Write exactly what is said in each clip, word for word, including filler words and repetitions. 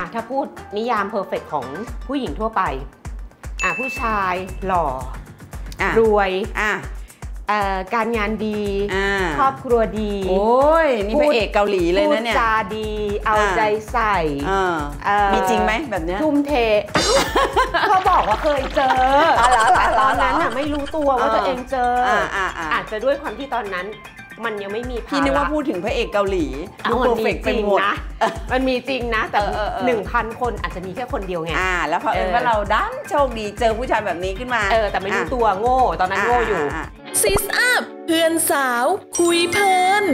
ถ้าพูดนิยามเพอร์เฟกต์ของผู้หญิงทั่วไปอ่ะผู้ชายหล่อรวยอ่ะการงานดีครอบครัวดีโอ้ยนี่พระเอกเกาหลีเลยนะเนี่ยพูดจาดีเอาใจใส่มีจริงไหมแบบนี้ทุ่มเทเขาบอกว่าเคยเจอแต่ตอนนั้นน่ะไม่รู้ตัวว่าตัวเองเจออาจจะด้วยความที่ตอนนั้นมันยังไม่มีภาระพี่นึกว่าพูดถึงพระเอกเกาหลีดูเพอร์เฟกต์ไปหมดนะมันมีจริงนะแต่หนึ่งพันคนอาจจะมีแค่คนเดียวไงอ่าแล้วพอเออว่าเราดันโชคดีเจอผู้ชายแบบนี้ขึ้นมาเออแต่ไม่รู้ตัวโง่ตอนนั้นโง่อยู่ซิสอัพเพื่อนสาวคุยเพลิน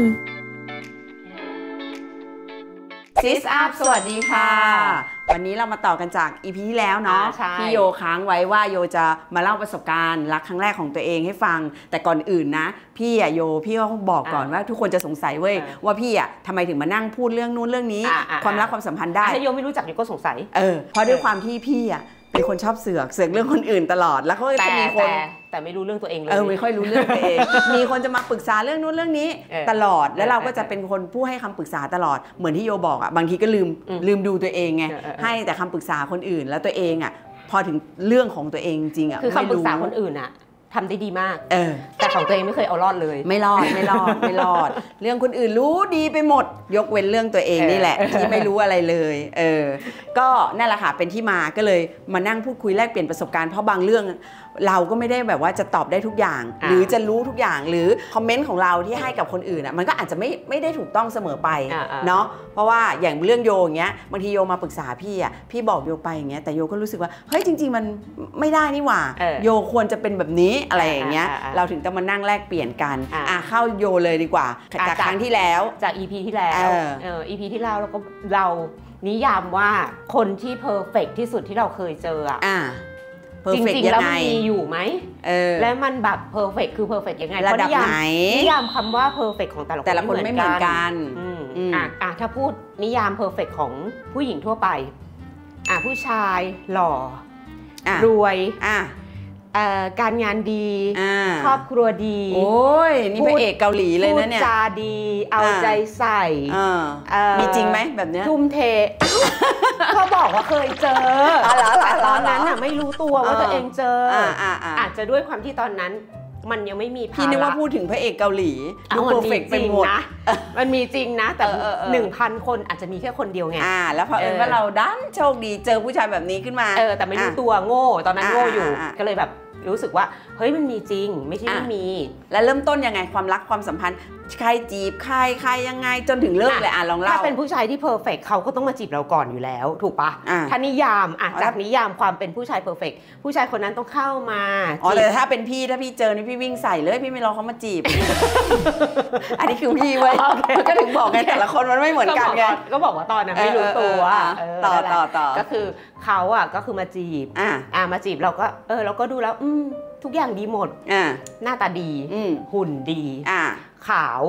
ซิสอัพสวัสดีค่ะวันนี้เรามาต่อกันจาก อี พี ที่แล้วเนาะพี่โยค้างไว้ว่าโยจะมาเล่าประสบการณ์รักครั้งแรกของตัวเองให้ฟังแต่ก่อนอื่นนะพี่อะโยพี่ก็บอกก่อนว่าทุกคนจะสงสัยเว้ยว่าพี่อะทำไมถึงมานั่งพูดเรื่องนู้นเรื่องนี้ความรักความสัมพันธ์ได้ถ้าโยไม่รู้จักโยก็สงสัยเออเพราะด้วยความที่พี่อะเป็นคนชอบเสือกเสือกเรื่องคนอื่นตลอดแล้วก็จะมีคนแต่ไม่รู้เรื่องตัวเองเลยเออไม่ค่อยรู้เรื่องตัวเองมีคนจะมาปรึกษาเรื่องนู้นเรื่องนี้ตลอดแล้วเราก็จะเป็นคนผู้ให้คำปรึกษาตลอดเหมือนที่โยบอกอ่ะบางทีก็ลืมลืมดูตัวเองไงให้แต่คำปรึกษาคนอื่นแล้วตัวเองอ่ะพอถึงเรื่องของตัวเองจริงอ่ะคือคำปรึกษาคนอื่นอ่ะทำได้ดีมากเออแต่ของตัวเองไม่เคยเอารอดเลยไม่รอดไม่รอดไม่รอดเรื่องคนอื่นรู้ดีไปหมดยกเว้นเรื่องตัวเองนี่แหละที่ไม่รู้อะไรเลยเออก็นั่นแหละค่ะเป็นที่มาก็เลยมานั่งพูดคุยแลกเปลี่ยนประสบการณ์เพราะบางเรื่องเราก็ไม่ได้แบบว่าจะตอบได้ทุกอย่างหรือจะรู้ทุกอย่างหรือคอมเมนต์ของเราที่ให้กับคนอื่นอ่ะมันก็อาจจะไม่ไม่ได้ถูกต้องเสมอไปเนาะเพราะว่าอย่างเรื่องโยอย่างเงี้ยบางทีโยมาปรึกษาพี่อ่ะพี่บอกโยไปอย่างเงี้ยแต่โยก็รู้สึกว่าเฮ้ยจริงๆมันไม่ได้นี่หว่าโยควรจะเป็นแบบนี้อะไรอย่างเงี้ยเราถึงต้องมานั่งแลกเปลี่ยนกันอ่ะเข้าโยเลยดีกว่าจากครั้งที่แล้วจาก อี พี ที่แล้วเออ อี พี ที่แล้วเราก็เรานิยามว่าคนที่เพอร์เฟกต์ที่สุดที่เราเคยเจออ่ะจริงๆแล้วมันมีอยู่ไหมและมันแบบเพอร์เฟกต์คือเพอร์เฟกต์ยังไงระดับไหนนิยามคำว่าเพอร์เฟกต์ของแต่ละคนแต่ละคนไม่เหมือนกันอ่ะอ่ะถ้าพูดนิยามเพอร์เฟกต์ของผู้หญิงทั่วไปอ่ะผู้ชายหล่อรวยอ่ะการงานดีครอบครัวดีโอ้ยนี่พระเอกเกาหลีเลยนะเนี่ยพูดจาดีเอาใจใส่มีจริงไหมแบบนี้ทุ่มเทเขาบอกว่าเคยเจอแต่ตอนนั้นน่ะไม่รู้ตัวว่าตัวเองเจออาจจะด้วยความที่ตอนนั้นมันยังไม่มีภาระพี่นึกว่าพูดถึงพระเอกเกาหลีดูเพอร์เฟกต์ไปหมดนะมันมีจริงนะแต่หนึ่งพันคนอาจจะมีแค่คนเดียวไงอ่าแล้วพอเออว่าเราดันโชคดีเจอผู้ชายแบบนี้ขึ้นมาเออแต่ไม่รู้ตัวโง่ตอนนั้นโง่อยู่ก็เลยแบบรู้สึกว่าเฮ้ยมันมีจริงไม่ใช่ไม่มีแล้วเริ่มต้นยังไงความรักความสัมพันธ์ใครจีบใครใครยังไงจนถึงเลิกเลยอ่ะลองเล่าถ้าเป็นผู้ชายที่เพอร์เฟกต์เขาก็ต้องมาจีบเราก่อนอยู่แล้วถูกปะถ้านิยามอ่ะจากนิยามความเป็นผู้ชายเพอร์เฟกต์ผู้ชายคนนั้นต้องเข้ามาอ๋อแต่ถ้าเป็นพี่ถ้าพี่เจอนี่พี่วิ่งใส่เลยพี่ไม่รอเขามาจีบอันนี้คือพี่เว้ยก็ถึงบอกไงแต่ละคนมันไม่เหมือนกันไงก็บอกว่าตอนนั้นไม่รู้ตัวต่อต่อต่อก็คือเขาอ่ะก็คือมาจีบอ่ามาจีบเราก็เออเราก็ดูแล้วอืมทุกอย่างดีหมดหน้าตาดีหุ่นดีขาว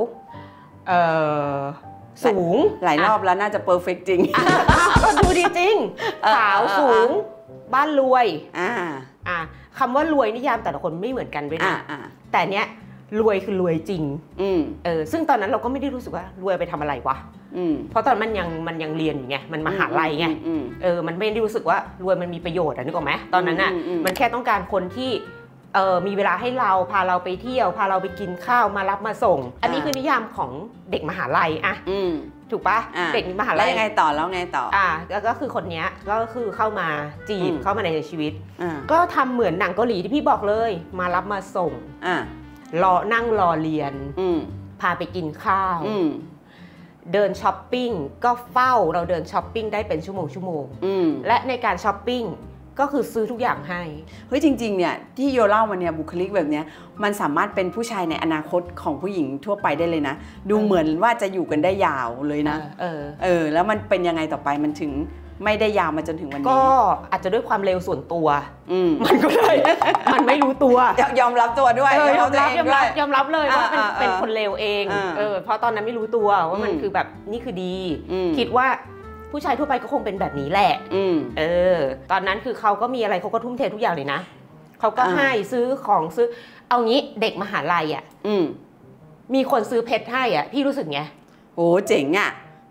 สูงหลายรอบแล้วน่าจะเพอร์เฟกต์จริงก็ดูดีจริงขาวสูงบ้านรวยคำว่ารวยนิยามแต่ละคนไม่เหมือนกันด้วยนะแต่เนี้ยรวยคือรวยจริงเออซึ่งตอนนั้นเราก็ไม่ได้รู้สึกว่ารวยไปทำอะไรวะเพราะตอนมันยังมันยังเรียนอยู่ไงมันมหาลัยไงเออมันไม่ได้รู้สึกว่ารวยมันมีประโยชน์อะนึกออกไหมตอนนั้นอ่ะมันแค่ต้องการคนที่เออมีเวลาให้เราพาเราไปเที่ยวพาเราไปกินข้าวมารับมาส่งอันนี้คือนิยามของเด็กมหาลัยอะถูกปะเด็กมหาลัยแล้วยังไงต่อแล้วไงต่ออ่าก็คือคนนี้ก็คือเข้ามาจีบเข้ามาในชีวิตก็ทำเหมือนหนังเกาหลีที่พี่บอกเลยมารับมาส่งรอนั่งรอเรียนพาไปกินข้าวเดินช้อปปิ้งก็เฝ้าเราเดินช้อปปิ้งได้เป็นชั่วโมงชั่วโมงและในการช้อปปิ้งก็คือซื้อทุกอย่างให้เฮ้ยจริงๆเนี่ยที่โยเล่ามาเนี่ยบุคลิกแบบเนี้ยมันสามารถเป็นผู้ชายในอนาคตของผู้หญิงทั่วไปได้เลยนะดูเหมือนว่าจะอยู่กันได้ยาวเลยนะเออเออแล้วมันเป็นยังไงต่อไปมันถึงไม่ได้ยาวมาจนถึงวันนี้ก็อาจจะด้วยความเร็วส่วนตัวมันก็เลยมันไม่รู้ตัวยอมรับตัวด้วยยอมรับยอมรับยอมรับเลยว่าเป็นคนเร็วเองเออเพราะตอนนั้นไม่รู้ตัวว่ามันคือแบบนี่คือดีคิดว่าผู้ชายทั่วไปก็คงเป็นแบบนี้แหละเออตอนนั้นคือเขาก็มีอะไรเขาก็ทุ่มเททุกอย่างเลยนะเขาก็ให้ซื้อของซื้อเอางี้เด็กมหาลัยอ่ะมีคนซื้อเพชรให้อ่ะพี่รู้สึกไงโอ้เจ๋งอ่ะ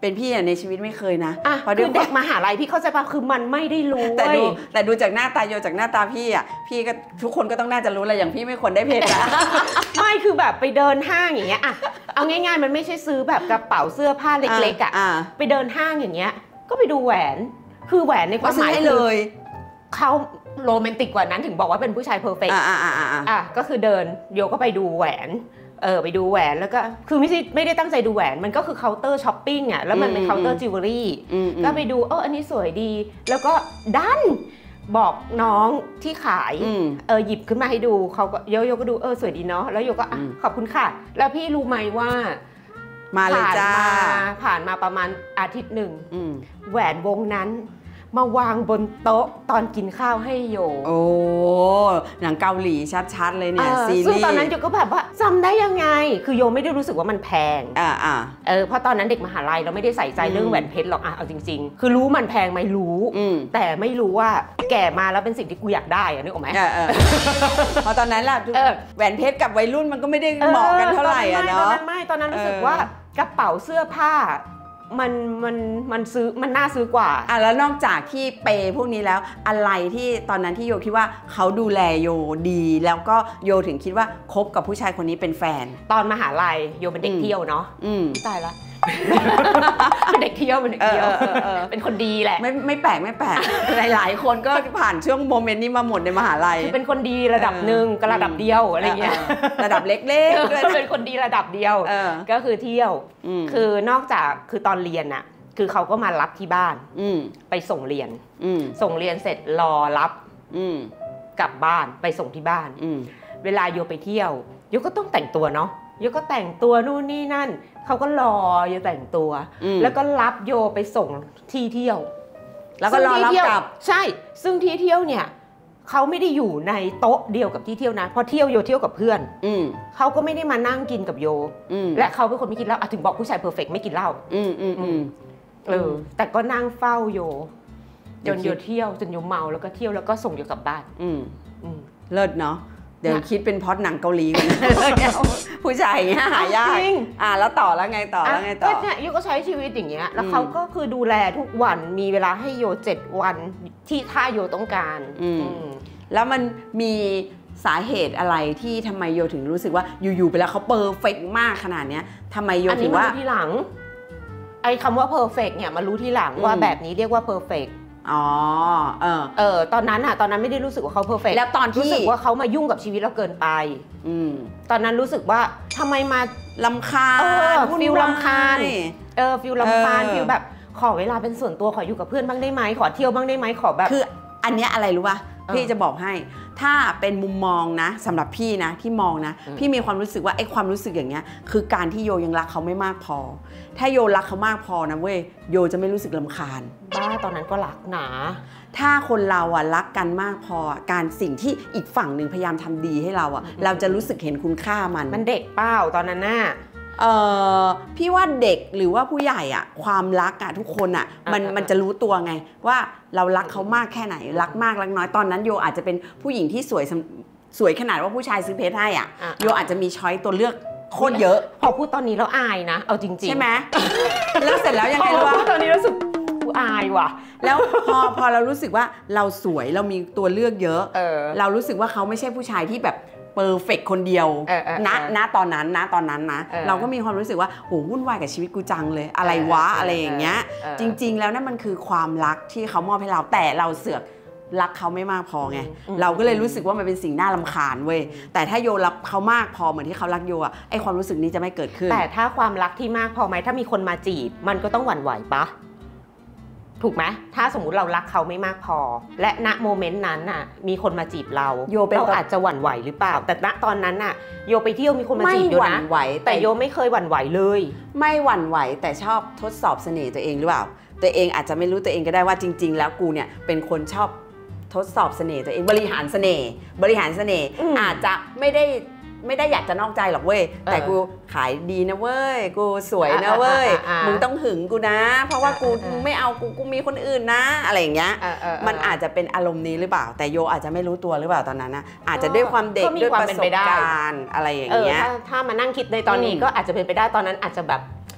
เป็นพี่ในชีวิตไม่เคยนะเพราะเด็กมหาลัยพี่เข้าใจป่ะคือมันไม่ได้รู้แต่ดูแต่ดูจากหน้าตาโยจากหน้าตาพี่อ่ะพี่ก็ทุกคนก็ต้องน่าจะรู้อะไรอย่างพี่ไม่ควรได้เพชรนะไม่คือแบบไปเดินห้างอย่างเงี้ยอ่ะเอาง่ายๆมันไม่ใช่ซื้อแบบกระเป๋าเสื้อผ้าเล็กๆอ่ะไปเดินห้างอย่างเงี้ยก็ไปดูแหวนคือแหวนในความหมายเลยเขาโรแมนติกกว่านั้นถึงบอกว่าเป็นผู้ชายเพอร์เฟกต์อ่าอ่าอ่าก็คือเดินโยก็ไปดูแหวนเออไปดูแหวนแล้วก็คือไม่ใช่ไม่ได้ตั้งใจดูแหวนมันก็คือเคาน์เตอร์ช้อปปิ้งอ่ะแล้วมันเป็นเคาน์เตอร์จิวเวลรี่ก็ไปดูเอออันนี้สวยดีแล้วก็ดันบอกน้องที่ขายเออหยิบขึ้นมาให้ดูเขาก็โยโยก็ดูเออสวยดีเนาะแล้วโยก็ขอบคุณค่ะแล้วพี่รู้ไหมว่ามาเลยจ้าผ่านมาประมาณอาทิตย์หนึ่งแหวนวงนั้นมาวางบนโต๊ะตอนกินข้าวให้โยโอ้หนังเกาหลีชัดๆเลยเนี่ยซีรีส์ซึ่งตอนนั้นโยก็แบบว่าจำได้ยังไงคือโยไม่ได้รู้สึกว่ามันแพงอ่าอ่าเออเพราะตอนนั้นเด็กมหาลัยเราไม่ได้ใส่ใจเรื่องแหวนเพชรหรอกอ่ะเอาจริงๆคือรู้มันแพงไหมรู้แต่ไม่รู้ว่าแก่มาแล้วเป็นสิ่งที่กูอยากได้อะนึกออกไหมเพราะตอนนั้นแหละแหวนเพชรกับวัยรุ่นมันก็ไม่ได้เหมาะกันเท่าไหร่อะเนาะไม่ตอนนั้นรู้สึกว่ากระเป๋าเสื้อผ้ามันมันมันซื้อมันน่าซื้อกว่าอ่ะแล้วนอกจากที่เปย์พวกนี้แล้วอะไรที่ตอนนั้นที่โยคิดว่าเขาดูแลโยดีแล้วก็โยถึงคิดว่าคบกับผู้ชายคนนี้เป็นแฟนตอนมหาลัยโยเป็นเด็กเที่ยวเนาะตายละเป็นเด็กเที่ยวเป็นเด็กเที่ยวเป็นคนดีแหละไม่ไม่แปลกไม่แปลกหลายๆคนก็ผ่านช่วงโมเมนต์นี้มาหมดในมหาลัยเป็นคนดีระดับหนึ่งกับระดับเดียวอะไรเงี้ยระดับเล็กๆเป็นคนดีระดับเดียวก็คือเที่ยวคือนอกจากคือตอนเรียนอะคือเขาก็มารับที่บ้านไปส่งเรียนส่งเรียนเสร็จรอรับกลับบ้านไปส่งที่บ้านเวลาโยไปเที่ยวโยก็ต้องแต่งตัวเนาะโยก็แต่งตัวนู่นนี่นั่นเขาก็รอโยแต่งตัวแล้วก็รับโยไปส่งที่เที่ยวแล้วก็รอรับกลับใช่ซึ่งที่เที่ยวเนี่ยเขาไม่ได้อยู่ในโต๊ะเดียวกับที่เที่ยวนะพอเที่ยวโยเที่ยวกับเพื่อนเขาก็ไม่ได้มานั่งกินกับโยและเขาเป็นคนไม่กินเหล้าถึงบอกผู้ชายเพอร์เฟกต์ไม่กินเหล้าเออแต่ก็นั่งเฝ้าโยจนโยเที่ยวจนโยเมาแล้วก็เที่ยวแล้วก็ส่งโยกลับบ้านเลิศเนาะเดี๋ยวคิดเป็นพล็อตหนังเกาหลีกันผู้ชายอย่างเงี้ยหายากอ่ะแล้วต่อแล้วไงต่อแล้วไงต่อเนี่ยโยก็ใช้ชีวิตอย่างเงี้ยแล้วเขาก็คือดูแลทุกวันมีเวลาให้โยเจ็ดวันที่ถ้าโยต้องการแล้วมันมีสาเหตุอะไรที่ทำไมโยถึงรู้สึกว่าอยู่ๆไปแล้วเขาเพอร์เฟกต์มากขนาดเนี้ยทำไมโยถึงว่าอันนี้มาทีหลังไอ้คำว่าเพอร์เฟกต์เนี่ยมารู้ทีหลังว่าแบบนี้เรียกว่าเพอร์เฟกต์อ๋อเออเออตอนนั้นอะตอนนั้นไม่ได้รู้สึกว่าเขาเพอร์เฟกต์แล้วตอนที่รู้สึกว่าเขามายุ่งกับชีวิตเราเกินไปอืมตอนนั้นรู้สึกว่าทำไมมาลำคาญฟิลลำคาญเออฟิลลำคาญฟิลแบบขอเวลาเป็นส่วนตัวขออยู่กับเพื่อนบ้างได้ไหมขอเที่ยวบ้างได้ไหมขอแบบคืออันเนี้ยอะไรรู้ป่ะพี่จะบอกให้ถ้าเป็นมุมมองนะสำหรับพี่นะที่มองนะพี่มีความรู้สึกว่าไอ้ความรู้สึกอย่างเงี้ยคือการที่โยยังรักเขาไม่มากพอถ้าโยรักเขามากพอนะเว้ยโยจะไม่รู้สึกรำคาญบ้าตอนนั้นก็รักหนาถ้าคนเราอ่ะรักกันมากพอการสิ่งที่อีกฝั่งหนึ่งพยายามทำดีให้เราอ่ะเราจะรู้สึกเห็นคุณค่ามันมันเด็กเปล่าตอนนั้นน่ะเออพี่ว่าเด็กหรือว่าผู้ใหญ่อ่ะความรักอ่ะทุกคนอ่ะมันมันจะรู้ตัวไงว่าเรารักเขามากแค่ไหนรักมากรักน้อยตอนนั้นโยอาจจะเป็นผู้หญิงที่สวยสวยขนาดว่าผู้ชายซื้อเพชรให้อ่ะโยอาจจะมีช้อยตัวเลือกโคตรเยอะพอพูดตอนนี้แล้วอายนะเอาจริงๆใช่ไหมแล้วเสร็จแล้วยังไงวะพูดตอนนี้รู้สึกอายว่ะแล้วพอพอเรารู้สึกว่าเราสวยเรามีตัวเลือกเยอะเรารู้สึกว่าเขาไม่ใช่ผู้ชายที่แบบเพอร์เฟกต์คนเดียวณณตอนนั้นนะตอนนั้นนะเราก็มีความรู้สึกว่าโหวุ่นวายกับชีวิตกูจังเลยอะไรวะอะไรอย่างเงี้ยจริงๆแล้วนั่นมันคือความรักที่เขามอบให้เราแต่เราเสือกรักเขาไม่มากพอไงเราก็เลยรู้สึกว่ามันเป็นสิ่งน่ารำคาญเว้ยแต่ถ้าโยรักเขามากพอเหมือนที่เขารักโยอะไอความรู้สึกนี้จะไม่เกิดขึ้นแต่ถ้าความรักที่มากพอไหมถ้ามีคนมาจีบมันก็ต้องหวั่นไหวปะถูกไหมถ้าสมมุติเรารักเขาไม่มากพอและณโมเมนต์นั้นน่ะมีคนมาจีบเราโยเราอาจจะหวั่นไหวหรือเปล่าแต่ณตอนนั้นน่ะโยไปเที่ยวมีคนมาจีบโยนะแต่โยไม่เคยหวั่นไหวเลยไม่หวั่นไหวแต่ชอบทดสอบเสน่ห์ตัวเองหรือเปล่าตัวเองอาจจะไม่รู้ตัวเองก็ได้ว่าจริงๆแล้วกูเนี่ยเป็นคนชอบทดสอบเสน่ห์ตัวเองบริหารเสน่ห์บริหารเสน่ห์อาจจะไม่ได้ไม่ได้อยากจะนอกใจหรอกเว้ยแต่กูขายดีนะเว้ยกูสวยนะเว้ยมึงต้องหึงกูนะเพราะว่ากูไม่เอากูกูมีคนอื่นนะอะไรอย่างเงี้ยมันอาจจะเป็นอารมณ์นี้หรือเปล่าแต่โยอาจจะไม่รู้ตัวหรือเปล่าตอนนั้นนะอาจจะด้วยความเด็กด้วยประสบการณ์อะไรอย่างเงี้ยถ้ามานั่งคิดในตอนนี้ก็อาจจะเป็นไปได้ตอนนั้นอาจจะแบบ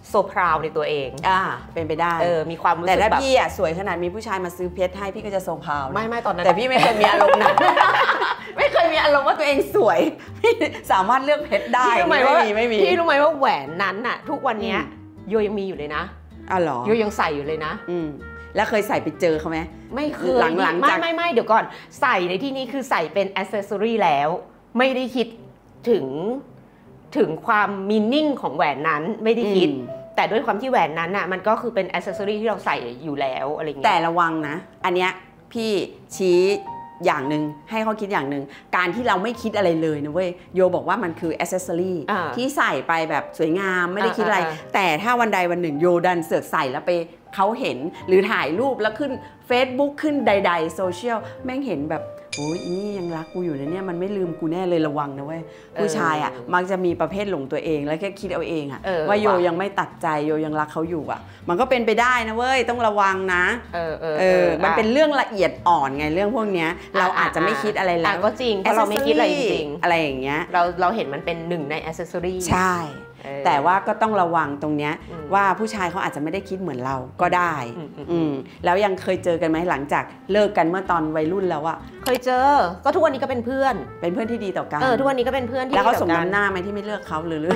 โซพราวในตัวเองอ่าเป็นไปได้เออมีความรู้สึกแต่ถ้าพี่อ่ะสวยขนาดมีผู้ชายมาซื้อเพชรให้พี่ก็จะโซพราวไม่ไม่ตอนนั้นแต่พี่ไม่เคยมีอารมณ์นั้นไม่เคยมีอารมณ์ว่าตัวเองสวยพี่สามารถเลือกเพชรได้ไม่มีไม่มีพี่รู้ไหมว่าแหวนนั้นน่ะทุกวันนี้โยยังมีอยู่เลยนะอ๋อเหรอโยยังใส่อยู่เลยนะอืมแล้วเคยใส่ไปเจอเขาไหมไม่เคยหลังๆจากไม่ไม่ไม่เดี๋ยวก่อนใส่ในที่นี้คือใส่เป็นแอ c เซสซอรีแล้วไม่ได้คิดถึงถึงความมีนิ่งของแหวนนั้นไม่ได้คิดแต่ด้วยความที่แหวนนั้นน่ะมันก็คือเป็นแอ c เซสซอรีที่เราใส่อยู่แล้วอะไรเงี้ยแต่ระวังนะอันเนี้ยพี่ชี้อย่างหนึ่งให้เขาคิดอย่างหนึ่งการที่เราไม่คิดอะไรเลยนะเว้ยโยบอกว่ามันคือแอ c เซสซอรีที่ใส่ไปแบบสวยงามไม่ได้คิดอะไรแต่ถ้าวันใดวันหนึ่งโยดันเสือกใส่แล้วไปเขาเห็นหรือถ่ายรูปแล้วขึ้น Facebook ขึ้นใดๆโซเชียลแม่งเห็นแบบโอ้ยนี่ยังรักกูอยู่นะเนี่ยมันไม่ลืมกูแน่เลยระวังนะเว้ยผู้ชายอ่ะมักจะมีประเภทหลงตัวเองแล้วแค่คิดเอาเองอ่ะว่าโยยังไม่ตัดใจโยยังรักเขาอยู่อ่ะมันก็เป็นไปได้นะเว้ยต้องระวังนะเออเออเออมันเป็นเรื่องละเอียดอ่อนไงเรื่องพวกเนี้ยเราอาจจะไม่คิดอะไรแล้วก็จริงเพราะเราไม่คิดอะไรจริงอะไรอย่างเงี้ยเราเราเห็นมันเป็นหนึ่งในแอ c เซสซอรีใช่แต่ว่าก็ต้องระวังตรงเนี้ยว่าผู้ชายเขาอาจจะไม่ได้คิดเหมือนเราก็ได้อืมแล้วยังเคยเจอกันไหมหลังจากเลิกกันเมื่อตอนวัยรุ่นแล้วอะเคยเจอก็ทุกวันนี้ก็เป็นเพื่อนเป็นเพื่อนที่ดีต่อกันเออทุกวันนี้ก็เป็นเพื่อนที่แล้วเขาสมน้ำหน้าไหมที่ไม่เลือกเขาหรือ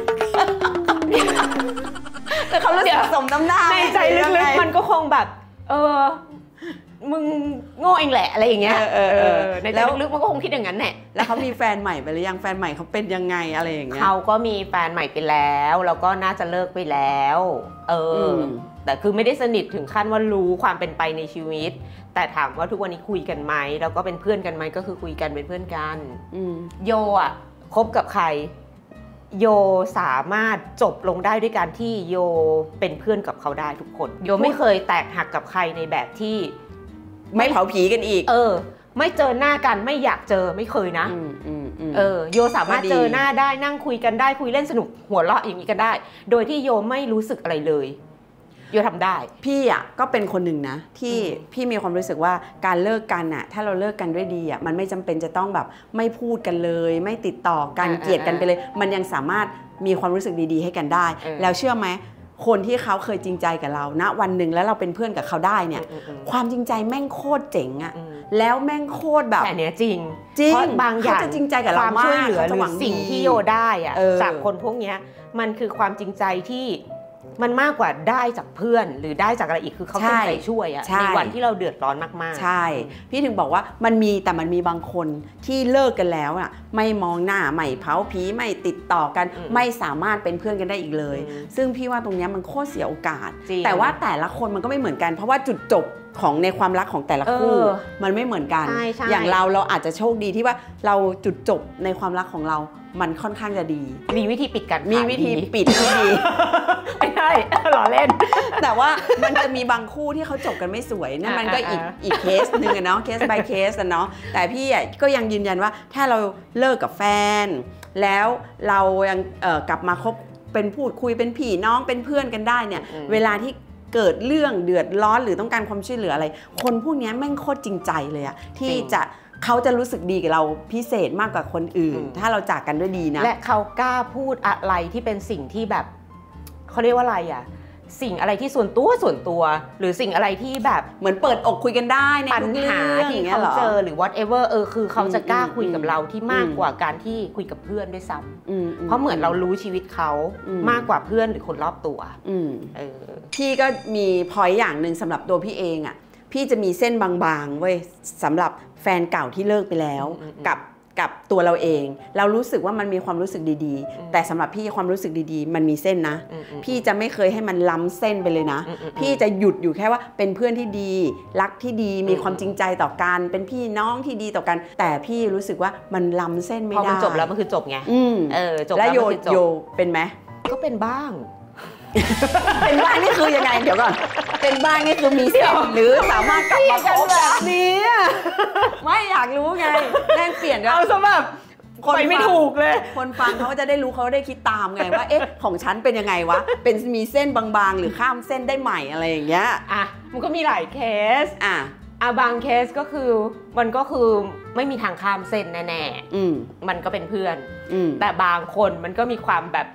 แต่เขารู้สึกสมน้ำหน้าในใจลึกๆมันก็คงแบบเออมึงโง่เองแหละอะไรอย่างเงี้ยเออเออในใจลึกๆมันก็คงคิดอย่างนั้นแหละแล้วเขามีแฟนใหม่ไปหรือยังแฟนใหม่เขาเป็นยังไงอะไรอย่างเงี้ยเขาก็มีแฟนใหม่ไปแล้วแล้วก็น่าจะเลิกไปแล้วเออแต่คือไม่ได้สนิทถึงขั้นว่ารู้ความเป็นไปในชีวิตแต่ถามว่าทุกวันนี้คุยกันไหมแล้วก็เป็นเพื่อนกันไหมก็คือคุยกันเป็นเพื่อนกันโยอ่ะคบกับใครโยสามารถจบลงได้ด้วยการที่โยเป็นเพื่อนกับเขาได้ทุกคนโยไม่เคยแตกหักกับใครในแบบที่ไม่เผาผีกันอีกเออไม่เจอหน้ากันไม่อยากเจอไม่เคยนะเออโยสามารถเจอหน้าได้นั่งคุยกันได้คุยเล่นสนุกหัวเราะอย่างนี้กันได้โดยที่โยไม่รู้สึกอะไรเลยโยทำได้พี่อ่ะก็เป็นคนหนึ่งนะที่พี่มีความรู้สึกว่าการเลิกกันอ่ะถ้าเราเลิกกันด้วยดีอ่ะมันไม่จำเป็นจะต้องแบบไม่พูดกันเลยไม่ติดต่อกันเกลียดกันไปเลยมันยังสามารถมีความรู้สึกดีๆให้กันได้แล้วเชื่อไหมคนที่เขาเคยจริงใจกับเราณวันหนึ่งแล้วเราเป็นเพื่อนกับเขาได้เนี่ยความจริงใจแม่งโคตรเจ๋งอะแล้วแม่งโคตรแบบแต่เนี้ยจริงจริงบางอย่างเขาจะจริงใจกับเรามากช่วยเหลือหรือสิ่งที่โยได้อะจากคนพวกเนี้ยมันคือความจริงใจที่มันมากกว่าได้จากเพื่อนหรือได้จากอะไรอีกคือเขาตั้งใจช่วยอะในวันที่เราเดือดร้อนมากๆใช่พี่ถึงบอกว่ามันมีแต่มันมีบางคนที่เลิกกันแล้วอะไม่มองหน้าไม่เผาผีไม่ติดต่อกันไม่สามารถเป็นเพื่อนกันได้อีกเลยซึ่งพี่ว่าตรงนี้มันโคตรเสียโอกาสแต่ว่าแต่ละคนมันก็ไม่เหมือนกันเพราะว่าจุดจบของในความรักของแต่ละคู่มันไม่เหมือนกันอย่างเราเราอาจจะโชคดีที่ว่าเราจุดจบในความรักของเรามันค่อนข้างจะดีมีวิธีปิดกันมีวิธีปิดที่ดีไม่ใช่หล่อเล่นแต่ว่ามันจะมีบางคู่ที่เขาจบกันไม่สวยนั่นมันก็อีกอีกเคสนึงอะเนาะเคส by เคสอะเนาะแต่พี่อ่ะก็ยังยืนยันว่าถ้าเราเลิกกับแฟนแล้วเรายังกลับมาคบเป็นพูดคุยเป็นพี่น้องเป็นเพื่อนกันได้เนี่ยเวลาที่เกิดเรื่องเดือดร้อนหรือต้องการความช่วยเหลืออะไรคนพวกนี้แม่งโคตรจริงใจเลยอะที่จะเขาจะรู้สึกดีกับเราพิเศษมากกว่าคนอื่นถ้าเราจากกันด้วยดีนะและเขากล้าพูดอะไรที่เป็นสิ่งที่แบบเขาเรียกว่าอะไรอะสิ่งอะไรที่ส่วนตัวส่วนตัวหรือสิ่งอะไรที่แบบเหมือนเปิดอกคุยกันได้ในปัญหาที่เขาเจอหรือ whatever เออคือเขาจะกล้าคุยกับเราที่มากกว่าการที่คุยกับเพื่อนด้วยซ้ำเพราะเหมือนเรารู้ชีวิตเขามากกว่าเพื่อนหรือคนรอบตัวเออพี่ก็มีพอยต์อย่างหนึ่งสำหรับตัวพี่เองอ่ะพี่จะมีเส้นบางๆเว้ยสำหรับแฟนเก่าที่เลิกไปแล้วกับกับตัวเราเองเรารู้สึกว่ามันมีความรู้สึกดีๆแต่สำหรับพี่ความรู้สึกดีๆมันมีเส้นนะพี่จะไม่เคยให้มันล้ำเส้นไปเลยนะพี่จะหยุดอยู่แค่ว่าเป็นเพื่อนที่ดีรักที่ดีมีความจริงใจต่อกันเป็นพี่น้องที่ดีต่อกันแต่พี่รู้สึกว่ามันล้ำเส้นไม่ได้พอมันจบแล้วมันคือจบไงเออจบแล้วโยโยเป็นไหมก็เป็นบ้างเป็นบ้างนี่คือยังไงเดี๋ยวก่อนเป็นบ้างนี่คือมีเส้นหรือสามารถกลับมาคบแบบนี้ไม่อยากรู้ไงแม่งเปลี่ยนเอาซะแบบคนไม่ถูกเลยคนฟังเขาจะได้รู้เขาได้คิดตามไงว่าเอ๊ะของฉันเป็นยังไงวะเป็นมีเส้นบางๆหรือข้ามเส้นได้ใหม่อะไรอย่างเงี้ยอ่ะมันก็มีหลายเคสอ่ะอ่ะบางเคสก็คือมันก็คือไม่มีทางข้ามเส้นแน่ๆมันก็เป็นเพื่อนแต่บางคนมันก็มีความแบบ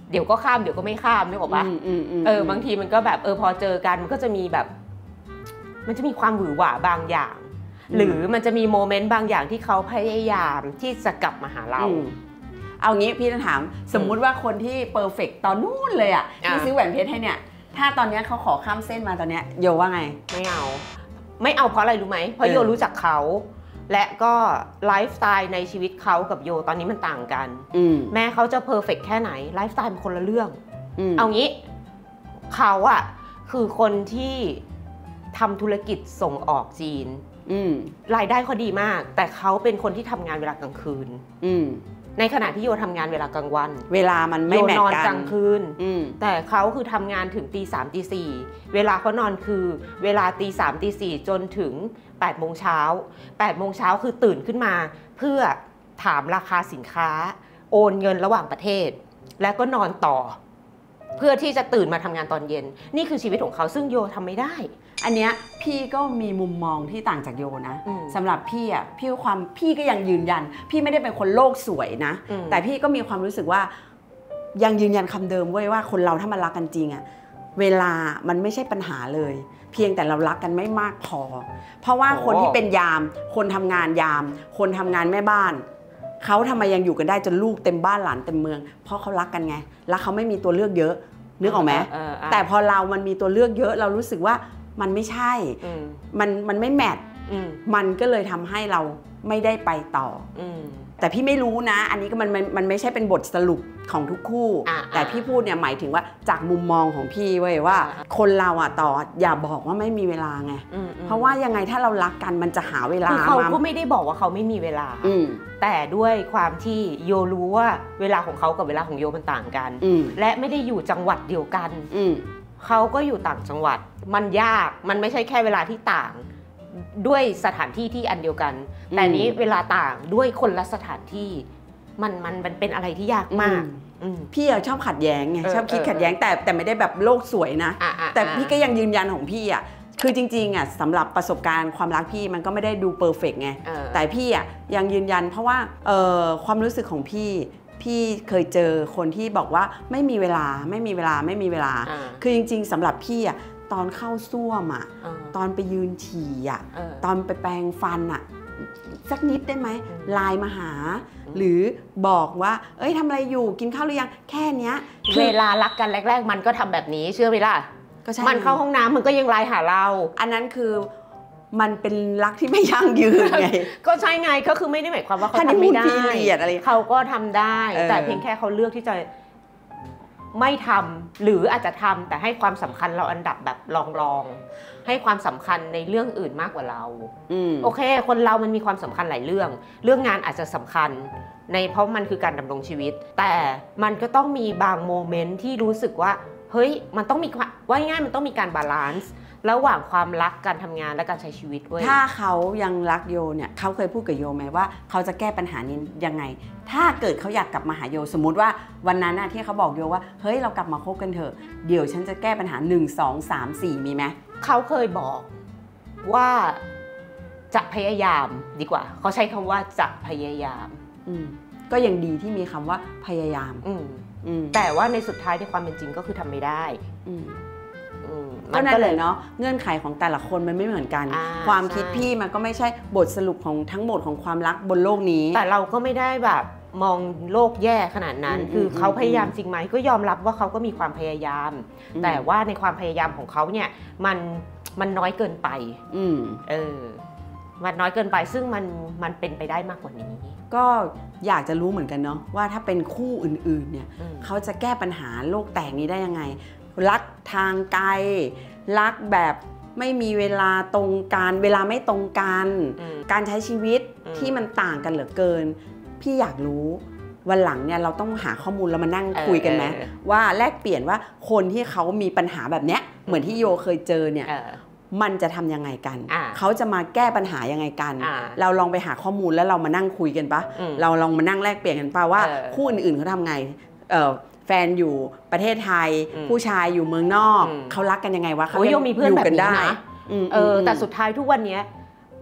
เดี๋ยวก็ข้ามเดี๋ยวก็ไม่ข้ามนึกออกปะเออบางทีมันก็แบบเออพอเจอกันมันก็จะมีแบบมันจะมีความหวือหวาบางอย่างหรือมันจะมีโมเมนต์บางอย่างที่เขาพยายามที่จะกลับมาหาเราเอางี้พี่จะถามสมมุติว่าคนที่เพอร์เฟกต์ตอนนู้นเลยอ่ะที่ซื้อแหวนเพชรให้เนี่ยถ้าตอนนี้เขาขอข้ามเส้นมาตอนนี้โยว่าไงไม่เอาไม่เอาเพราะอะไรรู้ไหมเพราะโยรู้จักเขาและก็ไลฟ์สไตล์ในชีวิตเขากับโยตอนนี้มันต่างกันแม้เขาจะเพอร์เฟกต์แค่ไหนไลฟ์สไตล์เป็นคนละเรื่องเอางี้เขาอะคือคนที่ทำธุรกิจส่งออกจีนรายได้เขาดีมากแต่เขาเป็นคนที่ทำงานเวลากลางคืนในขณะที่โยทำงานเวลากลางวันเวลามันไม่แมทกันโยนอนกลางคืนแต่เขาคือทำงานถึงตีสามตีสี่เวลาเขานอนคือเวลาตีสามตีสี่จนถึงแปดโมงเช้าแปดโมงเช้าคือตื่นขึ้นมาเพื่อถามราคาสินค้าโอนเงินระหว่างประเทศแล้วก็นอนต่อเพื่อที่จะตื่นมาทำงานตอนเย็นนี่คือชีวิตของเขาซึ่งโยทำไม่ได้อันเนี้ยพี่ก็มีมุมมองที่ต่างจากโยนะสำหรับพี่อ่ะพี่ความพี่ก็ยังยืนยันพี่ไม่ได้เป็นคนโลกสวยนะแต่พี่ก็มีความรู้สึกว่ายังยืนยันคำเดิมเว้ยว่าคนเราถ้ามันรักกันจริงอ่ะเวลามันไม่ใช่ปัญหาเลยเพียงแต่เรารักกันไม่มากพอเพราะว่าคนที่เป็นยามคนทำงานยามคนทำงานแม่บ้านเขาทำไมยังอยู่กันได้จนลูกเต็มบ้านหลานเต็มเมืองเพราะเขารักกันไงแล้วเขาไม่มีตัวเลือกเยอะนึกออกไหมแต่พอเรามันมีตัวเลือกเยอะเรารู้สึกว่ามันไม่ใช่มันมันไม่แมทมันก็เลยทำให้เราไม่ได้ไปต่อแต่พี่ไม่รู้นะอันนี้ก็มันมันไม่ใช่เป็นบทสรุปของทุกคู่แต่พี่พูดเนี่ยหมายถึงว่าจากมุมมองของพี่เว้ยว่าคนเราอะต่ออย่าบอกว่าไม่มีเวลาไงเพราะว่ายังไงถ้าเรารักกันมันจะหาเวลาคือเขาก็ไม่ได้บอกว่าเขาไม่มีเวลาแต่ด้วยความที่โยรู้ว่าเวลาของเขากับเวลาของโยมันต่างกันและไม่ได้อยู่จังหวัดเดียวกันเขาก็อยู่ต่างจังหวัดมันยากมันไม่ใช่แค่เวลาที่ต่างด้วยสถานที่ที่อันเดียวกันแต่นี้เวลาต่างด้วยคนละสถานที่มันมันมันเป็นอะไรที่ยากมากพี่ชอบขัดแย้งไงชอบคิดขัดแย้งแต่แต่ไม่ได้แบบโลกสวยนะแต่พี่ก็ยังยืนยันของพี่อ่ะคือจริงๆอ่ะสำหรับประสบการณ์ความรักพี่มันก็ไม่ได้ดูเพอร์เฟกต์ไงแต่พี่อ่ะยังยืนยันเพราะว่าความรู้สึกของพี่พี่เคยเจอคนที่บอกว่าไม่มีเวลาไม่มีเวลาไม่มีเวลาคือจริงๆสำหรับพี่อ่ะตอนเข้าส้วมอ่ะตอนไปยืนฉี่อ่ะตอนไปแปรงฟันอ่ะสักนิดได้ไหมไลน์มาหาหรือบอกว่าเอ้ยทำอะไรอยู่กินข้าวหรือยังแค่เนี้ยเวลารักกันแรกๆมันก็ทำแบบนี้เชื่อไหมล่ะมันเข้าห้องน้ำมันก็ยังไลน์หาเราอันนั้นคือมันเป็นรักที่ไม่ยั่งยืนไงก็ใช่ไงก็คือไม่ได้หมายความว่าเขาทำไม่ได้เขาก็ทำได้แต่เพียงแค่เขาเลือกที่จะไม่ทำหรืออาจจะทำแต่ให้ความสำคัญเราอันดับแบบรองๆให้ความสำคัญในเรื่องอื่นมากกว่าเราโอเคคนเรามันมีความสำคัญหลายเรื่องเรื่องงานอาจจะสำคัญในเพราะมันคือการดำรงชีวิตแต่มันก็ต้องมีบางโมเมนต์ที่รู้สึกว่าเฮ้ยมันต้องมีว่าง่ายมันต้องมีการบาลานซ์ระหว่างความรักการทำงานและการใช้ชีวิตเว้ยถ้าเขายังรักโยเนี่ยเขาเคยพูดกับโยไหมว่าเขาจะแก้ปัญหานี้ยังไงถ้าเกิดเขาอยากกลับมาหาโยสมมุติว่าวันนั้นที่เขาบอกโยว่าเฮ้ยเรากลับมาคบกันเถอะเดี๋ยวฉันจะแก้ปัญหาหนึ่ง สอง สาม สี่มีไหมเขาเคยบอกว่าจะพยายามดีกว่าเขาใช้คำว่าจะพยายามก็ยังดีที่มีคำว่าพยายามแต่ว่าในสุดท้ายในความเป็นจริงก็คือทำไม่ได้ก็นั่นเลยเนาะเงื่อนไขของแต่ละคนมันไม่เหมือนกันความคิดพี่มันก็ไม่ใช่บทสรุปของทั้งหมดของความรักบนโลกนี้แต่เราก็ไม่ได้แบบมองโลกแย่ขนาดนั้นคือเขาพยายามจริงไหมก็ยอมรับว่าเขาก็มีความพยายามแต่ว่าในความพยายามของเขาเนี่ยมันมันน้อยเกินไปเออมันน้อยเกินไปซึ่งมันมันเป็นไปได้มากกว่านี้ก็อยากจะรู้เหมือนกันเนาะว่าถ้าเป็นคู่อื่นๆเนี่ยเขาจะแก้ปัญหาโลกแตกนี้ได้ยังไงรักทางไกลรักแบบไม่มีเวลาตรงกันเวลาไม่ตรงกันการใช้ชีวิตที่มันต่างกันเหลือเกินพี่อยากรู้วันหลังเนี่ยเราต้องหาข้อมูลแล้วมานั่งคุยกันไหมว่าแลกเปลี่ยนว่าคนที่เขามีปัญหาแบบเนี้ยเหมือนที่โยเคยเจอเนี่ยมันจะทำยังไงกันเขาจะมาแก้ปัญหายังไงกันเราลองไปหาข้อมูลแล้วเรามานั่งคุยกันปะเราลองมานั่งแลกเปลี่ยนกันปะว่าคู่อื่นๆเขาทำไงแฟนอยู่ประเทศไทยผู้ชายอยู่เมืองนอกเขารักกันยังไงวะเขาอยู่กันได้เออแต่สุดท้ายทุกวันนี้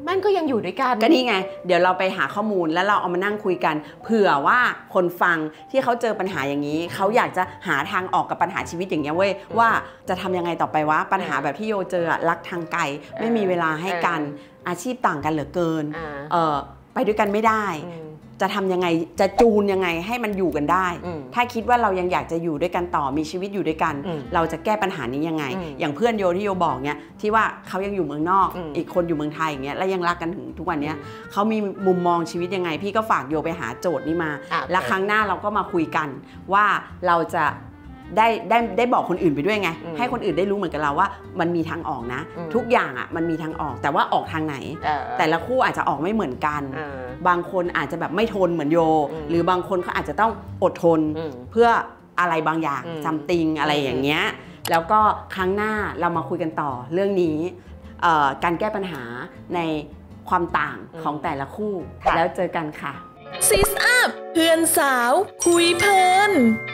มันก็ยังอยู่ด้วยกันก็นี่ไงเดี๋ยวเราไปหาข้อมูลแล้วเราเอามานั่งคุยกันเผื่อว่าคนฟังที่เขาเจอปัญหาอย่างนี้เขาอยากจะหาทางออกกับปัญหาชีวิตอย่างเงี้ยเว้ยว่าจะทำยังไงต่อไปวะปัญหาแบบที่โยเจอรักทางไกลไม่มีเวลาให้กันอาชีพต่างกันเหลือเกินเออไปด้วยกันไม่ได้จะทำยังไงจะจูนยังไงให้มันอยู่กันได้ถ้าคิดว่าเรายังอยากจะอยู่ด้วยกันต่อมีชีวิตอยู่ด้วยกันเราจะแก้ปัญหานี้ยังไงอย่างเพื่อนโยที่โยบอกเนี่ยที่ว่าเขายังอยู่เมืองนอกอีกคนอยู่เมืองไทยอย่างเงี้ยแล้วยังรักกันถึงทุกวันนี้เขามีมุมมองชีวิตยังไงพี่ก็ฝากโยไปหาโจทย์นี้มาแล้วครั้งหน้าเราก็มาคุยกันว่าเราจะได้ได้ได้บอกคนอื่นไปด้วยไงให้คนอื่นได้รู้เหมือนกับเราว่ามันมีทางออกนะทุกอย่างอ่ะมันมีทางออกแต่ว่าออกทางไหนแต่ละคู่อาจจะออกไม่เหมือนกันบางคนอาจจะแบบไม่ทนเหมือนโยหรือบางคนเขาอาจจะต้องอดทนเพื่ออะไรบางอย่างซัมติงอะไรอย่างเงี้ยแล้วก็ครั้งหน้าเรามาคุยกันต่อเรื่องนี้การแก้ปัญหาในความต่างของแต่ละคู่แล้วเจอกันค่ะซิสอัพเพื่อนสาวคุยเพลิน